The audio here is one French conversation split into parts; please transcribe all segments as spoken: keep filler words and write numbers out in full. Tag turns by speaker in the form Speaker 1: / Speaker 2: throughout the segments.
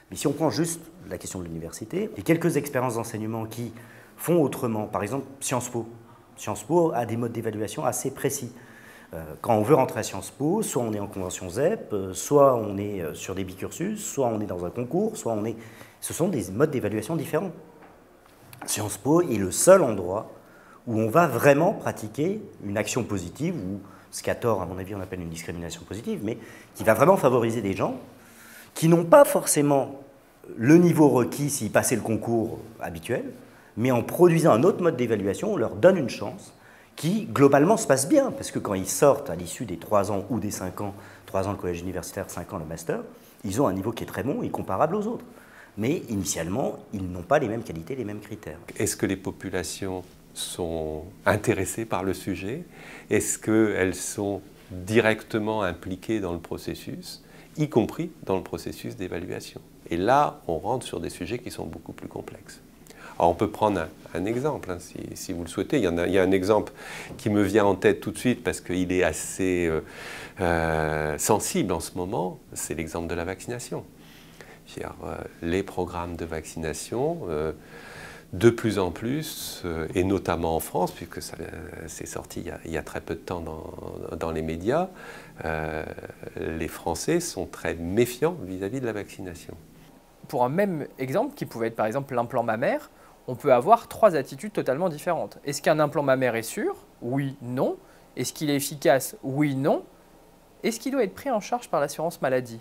Speaker 1: Mais si on prend juste la question de l'université, il y a quelques expériences d'enseignement qui font autrement. Par exemple, Sciences Po. Sciences Po a des modes d'évaluation assez précis. Quand on veut rentrer à Sciences Po, soit on est en convention Z E P, soit on est sur des bicursus, soit on est dans un concours, soit on est... Ce sont des modes d'évaluation différents. Sciences Po est le seul endroit où on va vraiment pratiquer une action positive, ou ce qu'à tort, à mon avis, on appelle une discrimination positive, mais qui va vraiment favoriser des gens qui n'ont pas forcément le niveau requis s'ils passaient le concours habituel, mais en produisant un autre mode d'évaluation, on leur donne une chance qui, globalement, se passe bien, parce que quand ils sortent à l'issue des trois ans ou des cinq ans, trois ans le collège universitaire, cinq ans le master, ils ont un niveau qui est très bon et comparable aux autres. Mais initialement, ils n'ont pas les mêmes qualités, les mêmes critères.
Speaker 2: Est-ce que les populations sont intéressées par le sujet? Est-ce qu'elles sont directement impliquées dans le processus, y compris dans le processus d'évaluation? Et là, on rentre sur des sujets qui sont beaucoup plus complexes. Alors on peut prendre un, un exemple, hein, si, si vous le souhaitez. Il y, en a, il y a un exemple qui me vient en tête tout de suite parce qu'il est assez euh, euh, sensible en ce moment, c'est l'exemple de la vaccination. C'est-à-dire, euh, les programmes de vaccination, euh, de plus en plus, euh, et notamment en France, puisque ça euh, c'est sorti il y, a, il y a très peu de temps dans, dans les médias, euh, les Français sont très méfiants vis-à-vis de la vaccination.
Speaker 3: Pour un même exemple, qui pouvait être par exemple l'implant mammaire, on peut avoir trois attitudes totalement différentes. Est-ce qu'un implant mammaire est sûr? Oui, non. Est-ce qu'il est efficace? Oui, non. Est-ce qu'il doit être pris en charge par l'assurance maladie?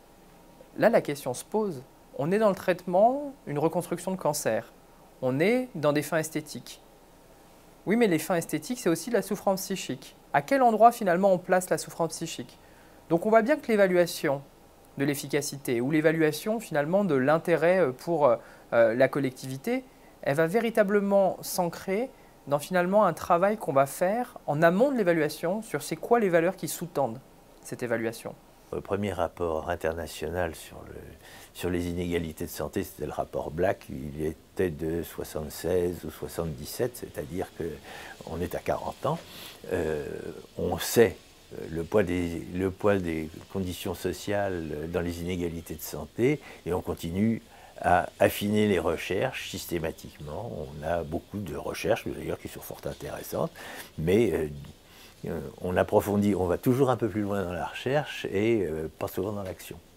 Speaker 3: Là, la question se pose. On est dans le traitement, une reconstruction de cancer. On est dans des fins esthétiques. Oui, mais les fins esthétiques, c'est aussi la souffrance psychique. À quel endroit, finalement, on place la souffrance psychique? Donc, on voit bien que l'évaluation de l'efficacité ou l'évaluation, finalement, de l'intérêt pour euh, la collectivité, elle va véritablement s'ancrer dans, finalement, un travail qu'on va faire en amont de l'évaluation sur c'est quoi les valeurs qui sous-tendent cette évaluation.
Speaker 4: Le premier rapport international sur, le, sur les inégalités de santé, c'était le rapport Black. Il était de soixante-seize ou soixante-dix-sept, c'est-à-dire qu'on est à quarante ans. Euh, on sait le poids, des, le poids des conditions sociales dans les inégalités de santé et on continue à affiner les recherches systématiquement. On a beaucoup de recherches, d'ailleurs, qui sont fort intéressantes, mais euh, on approfondit, on va toujours un peu plus loin dans la recherche et euh, pas souvent dans l'action.